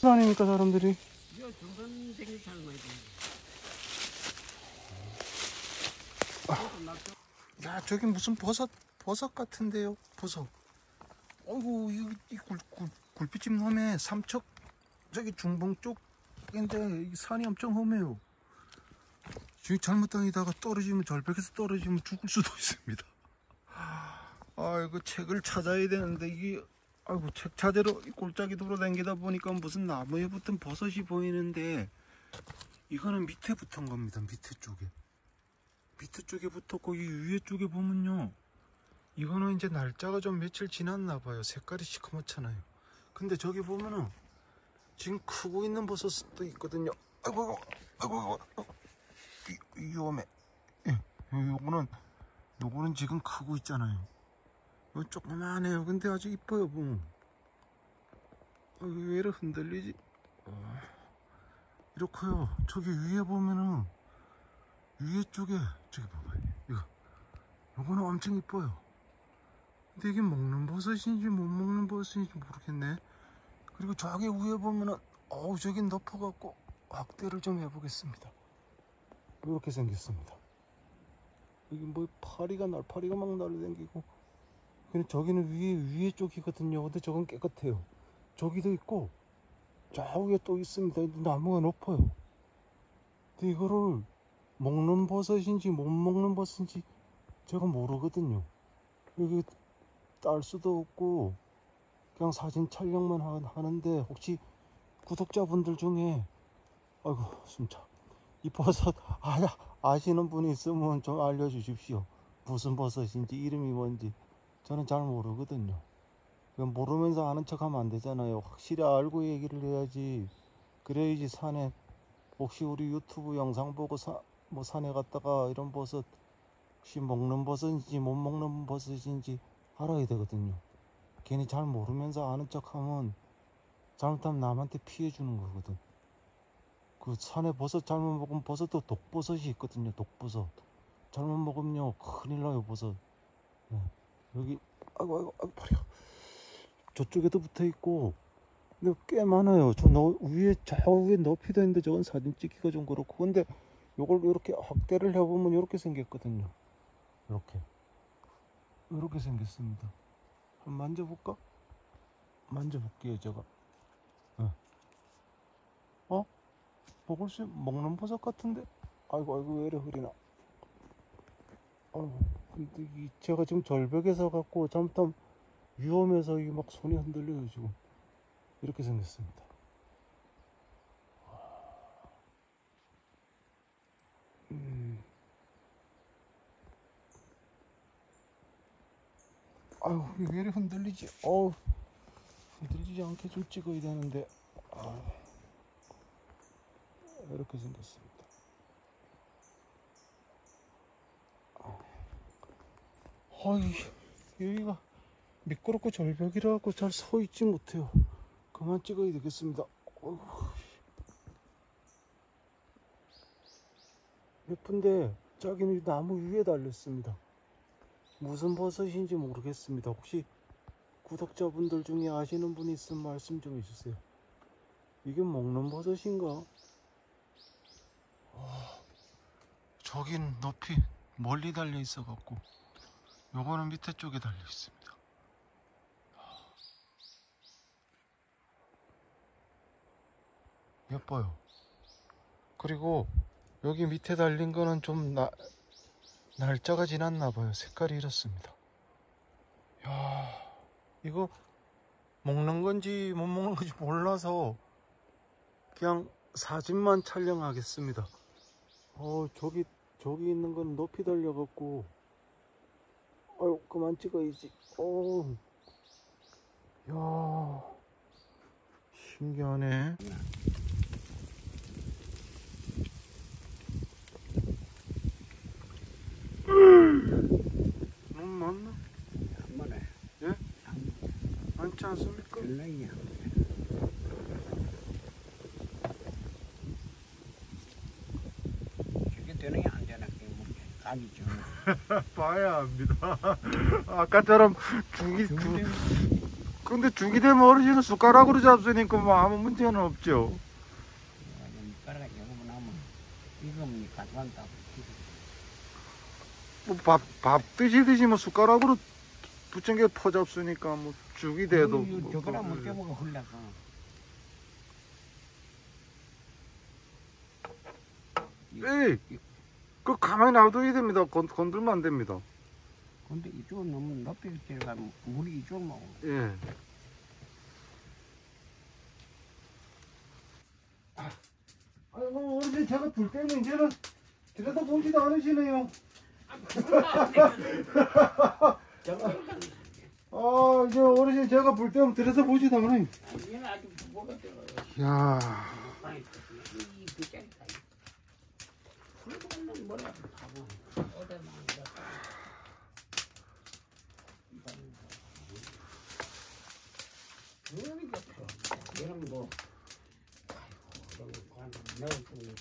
다니니까 사람들이. 야, 저기 무슨 버섯 같은데요, 버섯. 어이구, 이 굴빛집 험해. 삼척 저기 중봉 쪽인데 이 산이 엄청 험해요. 지금 잘못 다니다가 떨어지면, 절벽에서 떨어지면 죽을 수도 있습니다. 아이고, 책을 찾아야 되는데 이게, 아이고, 책 찾으러 골짜기 돌아다니다 보니까 무슨 나무에 붙은 버섯이 보이는데, 이거는 밑에 붙은 겁니다. 밑에 쪽에 붙었고, 이 위에 쪽에 보면요, 이거는 이제 날짜가 좀 며칠 지났나 봐요. 색깔이 시커멓잖아요. 근데 저기 보면은 지금 크고 있는 버섯도 있거든요. 아이고, 위험해. 예, 요거는 지금 크고 있잖아요. 이거 조그만해요. 근데 아주 이뻐요, 뭐. 왜 이렇게 흔들리지? 이렇게요. 저기 위에 보면은, 위에 쪽에, 저기 봐봐요. 요거는 엄청 이뻐요. 근데 이게 먹는 버섯인지 못 먹는 버섯인지 모르겠네. 그리고 저기 위에 보면은, 저기 높아갖고 확대를 좀 해보겠습니다. 이렇게 생겼습니다. 여기 뭐 파리가 막 날아다니고. 근데 저기는 위에 쪽이거든요. 근데 저건 깨끗해요. 저기도 있고, 저 위에 또 있습니다. 나무가 높아요. 근데 이거를 먹는 버섯인지 못 먹는 버섯인지 제가 모르거든요. 여기 딸 수도 없고, 그냥 사진 촬영만 하는데, 혹시 구독자분들 중에, 아이고, 숨차. 이 버섯 아시는 분이 있으면 좀 알려주십시오. 무슨 버섯인지, 이름이 뭔지. 저는 잘 모르거든요. 모르면서 아는 척 하면 안 되잖아요. 확실히 알고 얘기를 해야지. 그래야지 산에, 혹시 우리 유튜브 영상 보고 산에 갔다가 이런 버섯, 혹시 먹는 버섯인지 못 먹는 버섯인지 알아야 되거든요. 괜히 잘 모르면서 아는 척 하면 잘못하면 남한테 피해 주는 거거든. 그 산에 버섯 잘못 먹으면, 버섯도 독버섯이 있거든요. 독버섯 잘못 먹으면요 큰일 나요, 버섯. 네. 여기 아이고 팔이야. 저쪽에도 붙어 있고, 근데 꽤 많아요. 저 위에 높이도 있는데 저건 사진 찍기가 좀 그렇고. 근데 요걸 이렇게 확대를 해보면 이렇게 생겼거든요. 이렇게 생겼습니다. 한번 만져볼까? 만져볼게요, 제가. 네. 먹는 버섯 같은데? 아이고, 왜 이래 흐리나? 근데 제가 지금 절벽에서 갖고 잘못하면 위험해서 이게 막 손이 흔들려요, 지금. 이렇게 생겼습니다. 아유, 왜 이래 흔들리지? 흔들리지 않게 좀 찍어야 되는데. 이렇게 생겼습니다. 여기가 미끄럽고 절벽이라 갖고 잘 서 있지 못해요. 그만 찍어야 되겠습니다. 예쁜데 저기는 나무 위에 달렸습니다. 무슨 버섯인지 모르겠습니다. 혹시 구독자분들 중에 아시는 분이 있으면 말씀 좀 해주세요. 이게 먹는 버섯인가? 저긴 높이 멀리 달려 있어 갖고, 요거는 밑에 쪽에 달려 있습니다. 예뻐요. 그리고 여기 밑에 달린 거는 좀 날짜가 지났나 봐요. 색깔이 이렇습니다. 야, 이거 먹는 건지 못 먹는 건지 몰라서 그냥 사진만 촬영하겠습니다. 저기 있는 건 높이 달려갖고, 그만 찍어야지. 야, 신기하네. 너무 많나? 안 많아요. 예? 많지 않습니까? 별로이야. 저게 되는 게 안 되나? 각이죠. 봐야 합니다. 아까처럼 근데 죽이 되면 어르신은 숟가락으로 잡수니까 뭐 아무 문제는 없죠. 밑가락에 요거 나면 이거 뭐 가져간다. 뭐 밥 드시듯이 뭐 숟가락으로 부침개 퍼 잡수니까 뭐 죽이 돼도 뭐 저거랑 못 떼먹어 흘려서. 에이, 그 가만히 놔둬야 됩니다. 건들면 안 됩니다. 근데 이쪽은 너무 높이 들어가면 물이 이쪽으로 나오고. 예. 아이고 어르신 제가 불 때문에 이제는 들여다보지도 않으시네요. 아 이제 어르신 제가 불 때문에 들여다보지도 않아요. 얘는 아직 뭐가 들어가요. 이야. 이 빗자리가. 풀도는 뭐라 하고 어디만 그러니까 이런 뭐 아이고 이런 거 넣어주는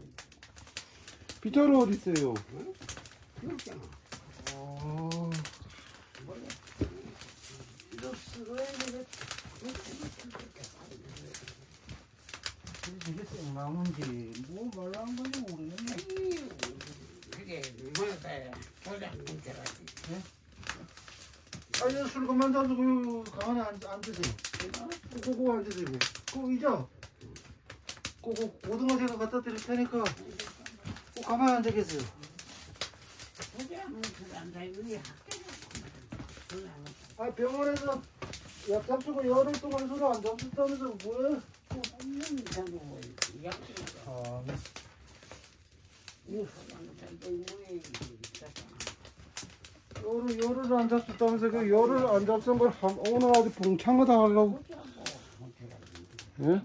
빗자루 어디 있어요? 귀엽잖아. 아. 이게 생나무인지 뭐 말라는 건지 모르겠네. 그게 뭐가 도장 문제라지. 아니 술 그만 잡수고 가만히 앉으세요. 그거 앉으세요. 그 의자. 그거 고등어 제가 갖다 드릴 테니까 꼭 가만히 앉아 계세요. 도장 문제가 안 되는 아 병원에서 약 잡수고 열흘 동안 술을 안 잡수다면서 뭐해? 아, 열을 안 잡수다면서 그 열을 안 잡순 걸 오늘 아주 봉창을 다 하려고? 예?